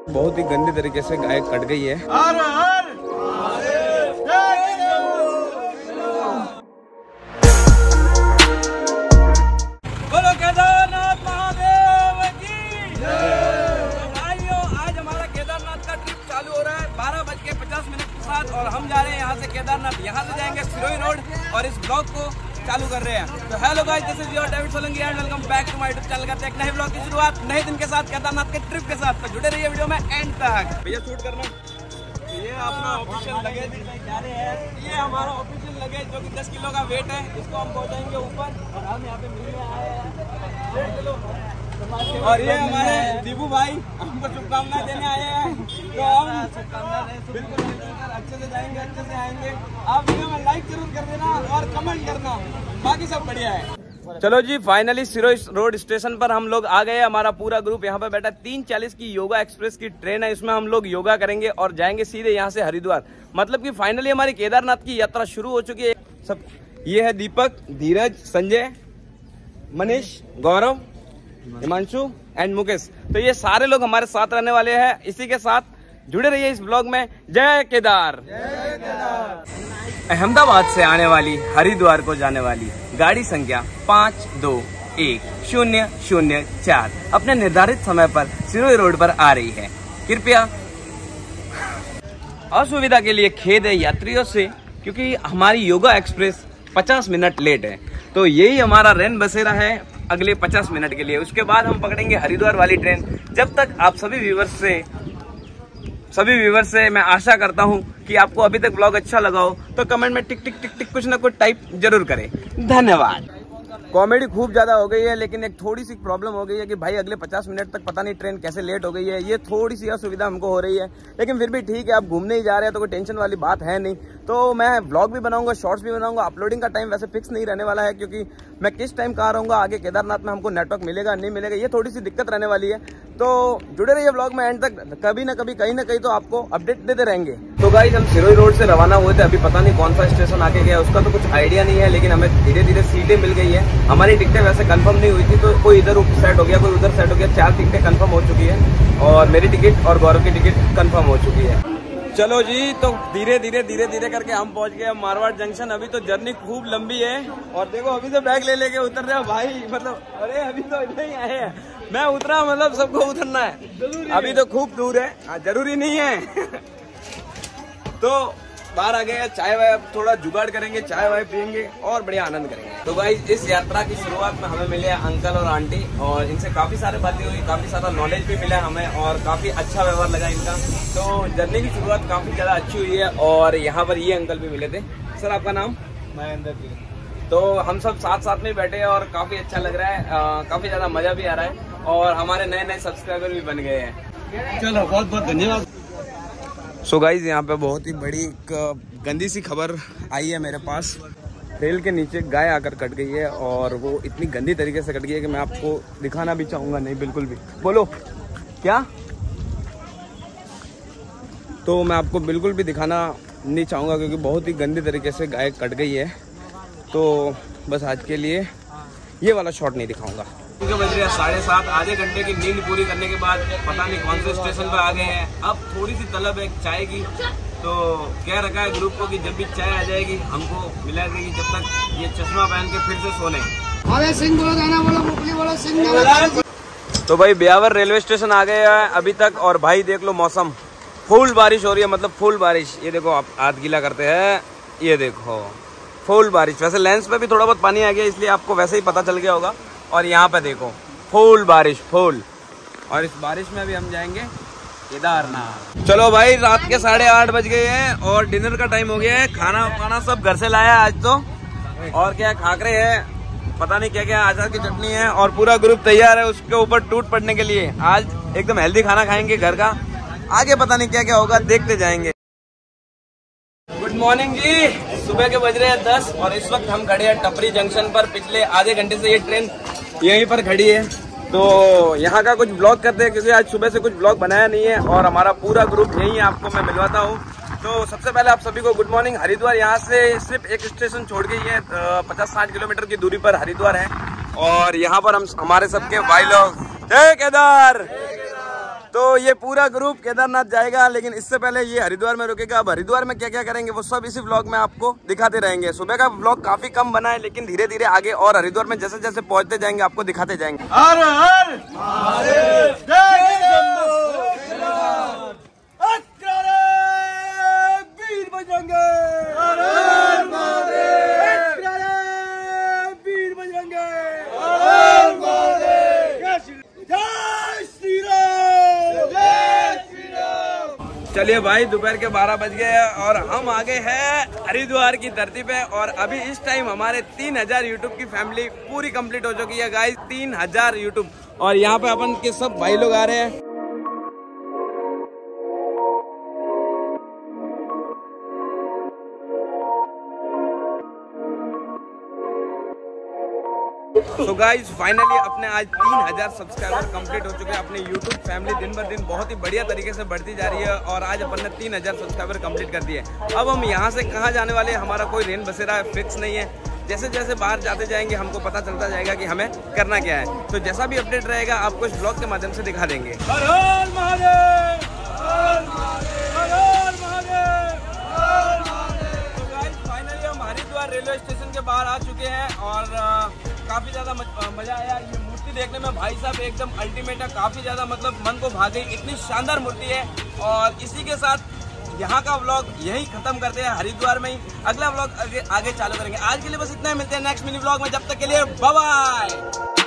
बहुत ही गंदी तरीके से गाय कट गई है। बोलो केदारनाथ महादेव की भाइयों, आज हमारा केदारनाथ का ट्रिप चालू हो रहा है 12:50 के साथ और हम जा रहे हैं यहाँ से केदारनाथ। यहाँ से जाएंगे सिरोही रोड और इस ब्लॉग को चालू कर रहे हैं। तो hello guys, this is your David Solanki and welcome back to my YouTube channel. करते हैं एक नए ब्लॉग की शुरुआत नए दिन के साथ, केदारनाथ के ट्रिप के साथ। तो जुड़े रहिए वीडियो में एंड तक। भैया शूट करना। ये अपना ऑफिशियल लगेज जा रहे हैं। ये हमारा ऑफिशियल लगेज जो कि 10 किलो का वेट है, इसको हम पहुंचाएंगे ऊपर और हम यहाँ पे मिलने आए हैं 1.5 किलो। और ये हमारे दीपू भाई हमको शुभकामनाएं देने आए हैं। तो हम बिल्कुल अच्छे से जाएंगे, अच्छे से आएंगे। आप वीडियो में लाइक जरूर कर देना और कमेंट करना, बाकी सब बढ़िया है। चलो जी, फाइनली सिरोही रोड स्टेशन पर हम लोग आ गए। हमारा पूरा ग्रुप यहाँ पे बैठा। 3:40 की योगा एक्सप्रेस की ट्रेन है, इसमें हम लोग योगा करेंगे और जाएंगे सीधे यहाँ से हरिद्वार। मतलब कि फाइनली हमारी केदारनाथ की यात्रा शुरू हो चुकी है। सब ये है दीपक, धीरज, संजय, मनीष, गौरव, हिमांशु एंड मुकेश। तो ये सारे लोग हमारे साथ रहने वाले हैं। इसी के साथ जुड़े रहिए इस ब्लॉग में। जय केदार। अहमदाबाद से आने वाली हरिद्वार को जाने वाली गाड़ी संख्या 521004 अपने निर्धारित समय पर सिरोही रोड पर आ रही है। कृपया असुविधा के लिए खेद है यात्रियों से, क्योंकि हमारी योगा एक्सप्रेस 50 मिनट लेट है। तो यही हमारा रैन बसेरा है अगले 50 मिनट के लिए। उसके बाद हम पकड़ेंगे हरिद्वार वाली ट्रेन। जब तक आप सभी व्यूवर्स से मैं आशा करता हूं कि आपको अभी तक ब्लॉग अच्छा लगा हो तो कमेंट में टिक टिक टिक टिक कुछ ना कुछ टाइप जरूर करें। धन्यवाद। कॉमेडी खूब ज्यादा हो गई है, लेकिन एक थोड़ी सी प्रॉब्लम हो गई है कि भाई अगले 50 मिनट तक पता नहीं ट्रेन कैसे लेट हो गई है। ये थोड़ी सी असुविधा हमको हो रही है, लेकिन फिर भी ठीक है। आप घूमने ही जा रहे हैं तो कोई टेंशन वाली बात है नहीं। तो मैं ब्लॉग भी बनाऊंगा, शॉर्ट्स भी बनाऊंगा। अपलोडिंग का टाइम वैसे फिक्स नहीं रहने वाला है, क्योंकि मैं किस टाइम कहाँ रहूंगा, आगे केदारनाथ में हमको नेटवर्क मिलेगा नहीं मिलेगा, ये थोड़ी सी दिक्कत रहने वाली है। तो जुड़े रहिए ब्लॉग में एंड तक। कभी ना कभी कहीं ना कहीं तो आपको अपडेट देते रहेंगे। तो गाइस, हम सिरोही रोड से रवाना हुए थे। अभी पता नहीं कौन सा स्टेशन आके गया, उसका तो कुछ आइडिया नहीं है, लेकिन हमें धीरे धीरे सीटें मिल गई है। हमारी टिकटें वैसे कंफर्म नहीं हुई थी, तो कोई इधर सेट हो गया, कोई उधर सेट हो गया। 4 टिकटें कंफर्म हो चुकी है और मेरी टिकट और गौरव की टिकट कंफर्म हो चुकी है। चलो जी, तो धीरे धीरे करके हम पहुंच गए मारवाड़ जंक्शन। अभी तो जर्नी खूब लंबी है और देखो अभी तो बैग ले लेके उतर रहे हो भाई। मतलब अरे अभी तो नहीं आए हैं, मैं उतरा, मतलब सबको उतरना है। अभी तो खूब दूर है, जरूरी नहीं है। तो बाहर आ गए, चाय वाय अब थोड़ा जुगाड़ करेंगे, चाय वाय पियेंगे और बढ़िया आनंद करेंगे। तो गाइस, इस यात्रा की शुरुआत में हमें मिले अंकल और आंटी, और इनसे काफी सारी बातें हुई, काफी सारा नॉलेज भी मिला हमें और काफी अच्छा व्यवहार लगा इनका। तो जर्नी की शुरुआत काफी ज्यादा अच्छी हुई है। और यहाँ पर ये अंकल भी मिले थे। सर, आपका नाम? महेंद्र जी। तो हम सब साथ में बैठे हैं और काफी अच्छा लग रहा है, काफी ज्यादा मजा भी आ रहा है और हमारे नए सब्सक्राइबर भी बन गए हैं। चलो, बहुत बहुत धन्यवाद। सो गाइज, यहाँ पे बहुत ही बड़ी गंदी सी खबर आई है मेरे पास। रेल के नीचे गाय आकर कट गई है और वो इतनी गंदी तरीके से कट गई है कि मैं आपको दिखाना भी चाहूँगा नहीं, बिल्कुल भी। बोलो क्या? तो मैं आपको बिल्कुल भी दिखाना नहीं चाहूँगा, क्योंकि बहुत ही गंदी तरीके से गाय कट गई है। तो बस आज के लिए ये वाला शॉट नहीं दिखाऊँगा। बज रहे हैं 7:30। आधे घंटे की नींद पूरी करने के बाद पता नहीं कौन से स्टेशन पर आ गए हैं। अब थोड़ी सी तलब है चाय की, तो कह रखा है ग्रुप को कि जब भी चाय आ जाएगी हमको मिला देगी, जब तक ये चश्मा पहन के फिर से सोने। तो भाई ब्यावर रेलवे स्टेशन आ गए हैं अभी तक, और भाई देख लो मौसम, फुल बारिश हो रही है, मतलब फुल बारिश। ये देखो, आप हाथ गीला करते हैं, ये देखो फुल बारिश। वैसे लेंस पे भी थोड़ा बहुत पानी आ गया, इसलिए आपको वैसे ही पता चल गया होगा। और यहाँ पे देखो फुल बारिश, फुल। और इस बारिश में अभी हम जाएंगे केदारनाथ। चलो भाई, रात के 8:30 बज गए हैं और डिनर का टाइम हो गया है। खाना वाना सब घर से लाया आज तो। और क्या, खाकरे है, पता नहीं क्या क्या, अचार की चटनी है और पूरा ग्रुप तैयार है उसके ऊपर टूट पड़ने के लिए। आज एकदम हेल्दी खाना खाएंगे घर का। आगे पता नहीं क्या क्या होगा, देखते जाएंगे। गुड मॉर्निंग जी, सुबह के बज रहे हैं 10 और इस वक्त हम खड़े हैं टपरी जंक्शन पर। पिछले आधे घंटे से ये ट्रेन यहीं पर खड़ी है, तो यहाँ का कुछ ब्लॉग करते हैं, क्योंकि आज सुबह से कुछ ब्लॉग बनाया नहीं है और हमारा पूरा ग्रुप यहीं है, आपको मैं मिलवाता हूँ। तो सबसे पहले आप सभी को गुड मॉर्निंग। हरिद्वार यहाँ से सिर्फ एक स्टेशन छोड़ के ही है, 50-60 किलोमीटर की दूरी पर हरिद्वार है। और यहाँ पर हम हमारे सबके भाई लोग, जय केदार। तो ये पूरा ग्रुप केदारनाथ जाएगा, लेकिन इससे पहले ये हरिद्वार में रुकेगा। अब हरिद्वार में क्या क्या करेंगे वो सब इसी व्लॉग में आपको दिखाते रहेंगे। सुबह का व्लॉग काफी कम बना है, लेकिन धीरे धीरे आगे और हरिद्वार में जैसे जैसे पहुंचते जाएंगे आपको दिखाते जाएंगे। हर हर महादेव, जय शंभो वीर बजरंगे, हर हर महादेव, वीर बजरंगे, हर हर महादेव, जय श्री राम, जय श्री राम। चलिए भाई, दोपहर के 12 बज गए हैं और हम आ गए हैं हरिद्वार की धरती पे। और अभी इस टाइम हमारे 3000 यूट्यूब की फैमिली पूरी कंप्लीट हो चुकी है गाइस, 3000 यूट्यूब। और यहाँ पे अपन के सब भाई लोग आ रहे हैं। तो गाइज फाइनली अपने आज 3000 सब्सक्राइबर कंप्लीट हो चुके हैं। अपनी यूट्यूब फैमिली दिन ब दिन बहुत ही बढ़िया तरीके से बढ़ती जा रही है और आज अपन ने 3000 सब्सक्राइबर कंप्लीट कर दिए। अब हम यहाँ से कहाँ जाने वाले हैं, हमारा कोई रेन बसेरा फिक्स नहीं है। जैसे जैसे बाहर जाते जाएंगे हमको पता चलता जाएगा कि हमें करना क्या है। तो जैसा भी अपडेट रहेगा आपको इस ब्लॉग के माध्यम से दिखा देंगे। हर हर महादेव, हर महादेव, हर हर महादेव, हर महादेव। तो गाइस फाइनली हम हरिद्वार रेलवे स्टेशन के बाहर आ चुके हैं और काफी ज्यादा मजा आया। ये मूर्ति देखने में भाई साहब एकदम अल्टीमेट है, काफी ज्यादा मतलब मन को भा गई, इतनी शानदार मूर्ति है। और इसी के साथ यहाँ का व्लॉग यही खत्म करते हैं, हरिद्वार में ही अगला व्लॉग आगे चालू करेंगे। आज के लिए बस इतना ही, मिलते हैं नेक्स्ट मिनी व्लॉग में। जब तक के लिए बाय बाय।